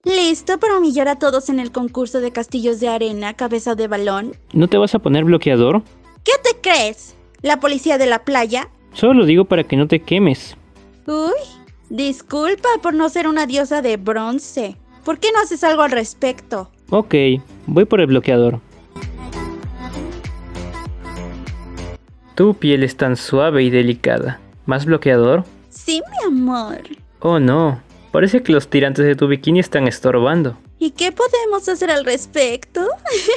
¿Listo para humillar a todos en el concurso de castillos de arena, cabeza de balón? ¿No te vas a poner bloqueador? ¿Qué te crees? ¿La policía de la playa? Solo lo digo para que no te quemes. Uy, disculpa por no ser una diosa de bronce. ¿Por qué no haces algo al respecto? Ok, voy por el bloqueador. Tu piel es tan suave y delicada. ¿Más bloqueador? Sí, mi amor. Oh no, parece que los tirantes de tu bikini están estorbando. ¿Y qué podemos hacer al respecto?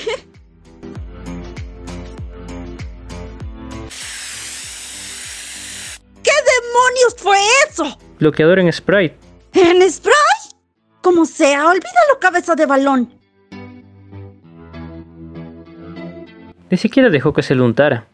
¿Qué demonios fue eso? Bloqueador en Sprite. ¿En spray? Como sea, olvídalo, cabeza de balón. Ni siquiera dejó que se lo untara.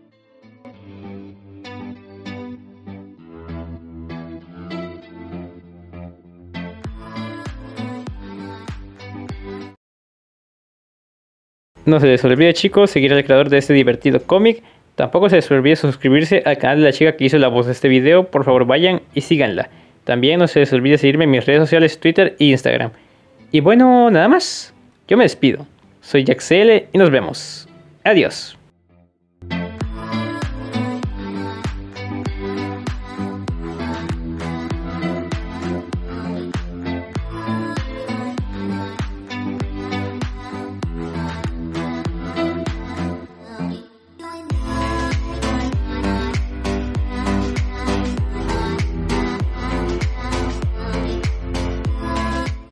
No se les olvide, chicos, seguir al creador de este divertido cómic. Tampoco se les olvide suscribirse al canal de la chica que hizo la voz de este video. Por favor, vayan y síganla. También no se les olvide seguirme en mis redes sociales, Twitter e Instagram. Y bueno, nada más. Yo me despido. Soy Jaxl y nos vemos. Adiós.